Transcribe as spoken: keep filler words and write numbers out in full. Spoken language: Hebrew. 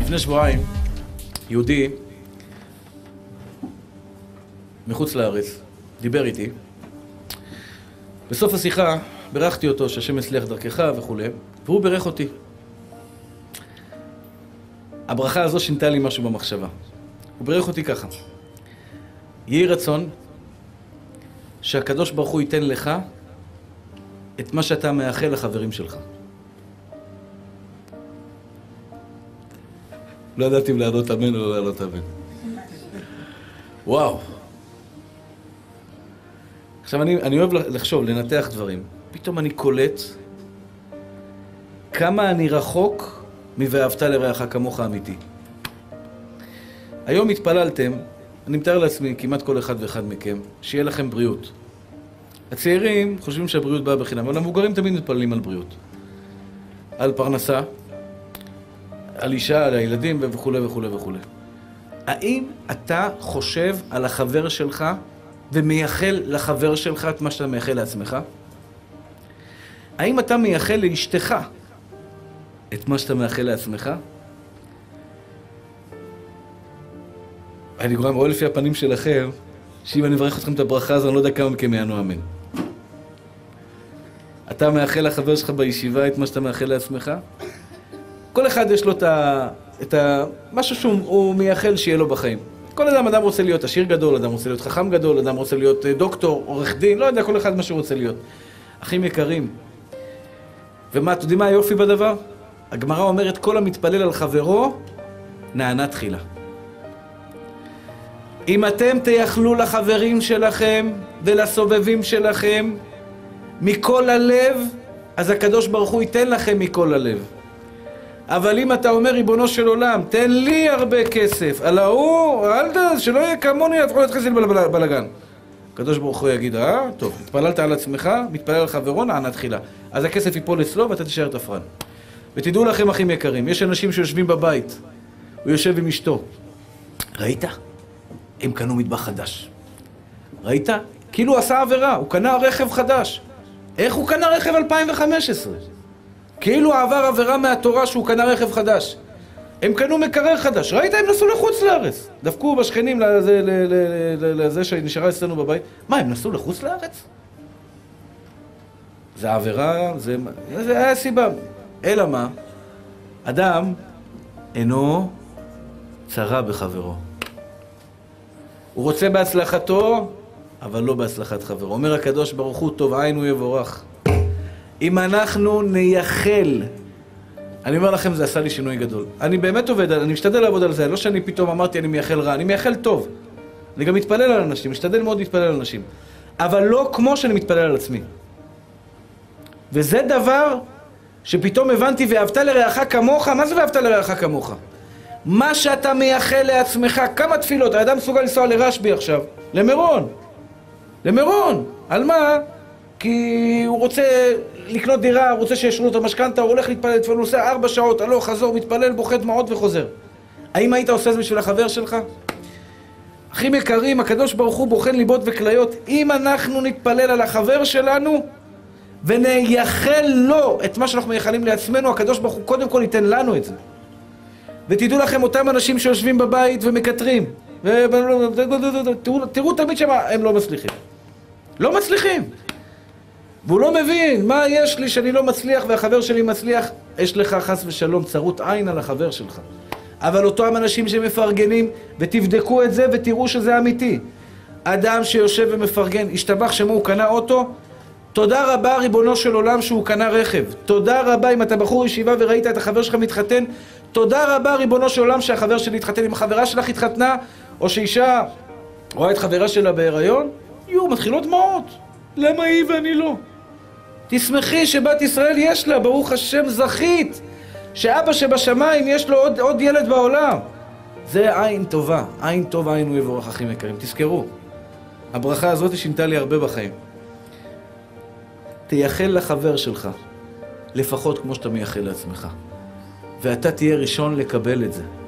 לפני שבועיים, יהודי מחוץ לארץ דיבר איתי. בסוף השיחה בירכתי אותו שהשם יצליח דרכך וכו', והוא בירך אותי. הברכה הזו שינתה לי משהו במחשבה. הוא בירך אותי ככה: יהי רצון שהקדוש ברוך הוא ייתן לך את מה שאתה מאחל לחברים שלך. לא ידעתי אם לענות אמן או לא לענות אמן. וואו. עכשיו אני, אני אוהב לחשוב, לנתח דברים. פתאום אני קולט כמה אני רחוק מ"ואהבת לרעך כמוך" אמיתי. היום התפללתם, אני מתאר לעצמי, כמעט כל אחד ואחד מכם, שיהיה לכם בריאות. הצעירים חושבים שהבריאות באה בחינם, אבל המבוגרים תמיד מתפללים על בריאות. על פרנסה, על אישה, על הילדים וכו' וכו' וכו'. האם אתה חושב על החבר שלך ומייחל לחבר שלך את מה שאתה מייחל לעצמך? האם אתה מייחל לאשתך את מה שאתה מייחל לעצמך? אני רואה לפי הפנים שלכם, שאם אני מברך אתכם את הברכה הזו, אני לא יודע כמה מכם יענו אמן. אתה מייחל לחבר שלך בישיבה את מה שאתה מייחל לעצמך? כל אחד יש לו את ה... את ה... משהו שהוא מייחל שיהיה לו בחיים. כל אדם, אדם רוצה להיות עשיר גדול, אדם רוצה להיות חכם גדול, אדם רוצה להיות דוקטור, עורך דין, לא יודע, כל אחד מה שהוא רוצה להיות. אחים יקרים. ומה, אתה יודעים מה היופי בדבר? הגמרא אומרת, כל המתפלל על חברו, נענה תחילה. אם אתם תייחלו לחברים שלכם ולסובבים שלכם מכל הלב, אז הקדוש ברוך הוא ייתן לכם מכל הלב. אבל אם אתה אומר, ריבונו של עולם, תן לי הרבה כסף, על ההוא, אל ת... שלא יהיה כמוני, את יכולה להתחיל בלגן. הקדוש ברוך הוא יגיד, אה, טוב, התפללת על עצמך, מתפלל על חברו, נענה תחילה. אז הכסף ייפול אצלו ואתה תישאר תפרן. ותדעו לכם, אחים יקרים, יש אנשים שיושבים בבית, הוא יושב עם אשתו. ראית? הם קנו מטבח חדש. ראית? כאילו הוא עשה עבירה, הוא קנה רכב חדש. איך הוא קנה רכב אלפיים וחמש עשרה? כאילו עבר עבירה מהתורה שהוא קנה רכב חדש. הם קנו מקרר חדש. ראית? הם נסעו לחוץ לארץ. דפקו בשכנים לזה, לזה שנשארה אצלנו בבית. מה, הם נסעו לחוץ לארץ? זה עבירה, זה... זה היה סיבה. אלא מה? אדם אינו צרה בחברו. הוא רוצה בהצלחתו, אבל לא בהצלחת חברו. אומר הקדוש ברוך הוא, טוב עין הוא יבורך. אם אנחנו נייחל, אני אומר לכם, זה עשה לי שינוי גדול. אני באמת עובד, אני משתדל לעבוד על זה, לא שאני פתאום אמרתי אני מייחל רע, אני מייחל טוב. אני גם מתפלל על אנשים, משתדל מאוד להתפלל על אנשים. אבל לא כמו שאני מתפלל על עצמי. וזה דבר שפתאום הבנתי, ואהבת לרעך כמוך. מה זה ואהבת לרעך כמוך? מה שאתה מייחל לעצמך, כמה תפילות, האדם מסוגל לנסוע לרשב"י עכשיו, למירון, למירון, על מה? כי הוא רוצה לקנות דירה, הוא רוצה שישרו לו את המשכנתה, הוא הולך להתפלל, הוא נוסע ארבע שעות, הלוך, חזור, מתפלל, בוכה דמעות וחוזר. האם היית עושה את זה בשביל החבר שלך? אחים יקרים, הקדוש ברוך הוא בוחן ליבות וכליות. אם אנחנו נתפלל על החבר שלנו ונייחל לו את מה שאנחנו מייחלים לעצמנו, הקדוש ברוך הוא קודם כל ייתן לנו את זה. ותדעו לכם, אותם אנשים שיושבים בבית ומקטרים, תראו תמיד שהם לא מצליחים. לא מצליחים. והוא לא מבין מה יש לי שאני לא מצליח והחבר שלי מצליח. יש לך חס ושלום צרות עין על החבר שלך. אבל אותם אנשים שמפרגנים, ותבדקו את זה ותראו שזה אמיתי. אדם שיושב ומפרגן, השתבח שמו, הוא קנה אוטו, תודה רבה ריבונו של עולם שהוא קנה רכב. תודה רבה אם אתה בחור ישיבה וראית את החבר שלך מתחתן, תודה רבה ריבונו של עולם שהחבר שלי התחתן. אם החברה שלך התחתנה, או שאישה רואה את חברה שלה בהיריון, יהיו מתחילות דמעות. למה היא ואני לא? תשמחי שבת ישראל יש לה, ברוך השם זכית, שאבא שבשמיים יש לו עוד, עוד ילד בעולם. זה עין טובה, עין טוב עין הוא יבורך אחים יקרים. תזכרו, הברכה הזאת שינתה לי הרבה בחיים. תייחל לחבר שלך, לפחות כמו שאתה מייחל לעצמך. ואתה תהיה ראשון לקבל את זה.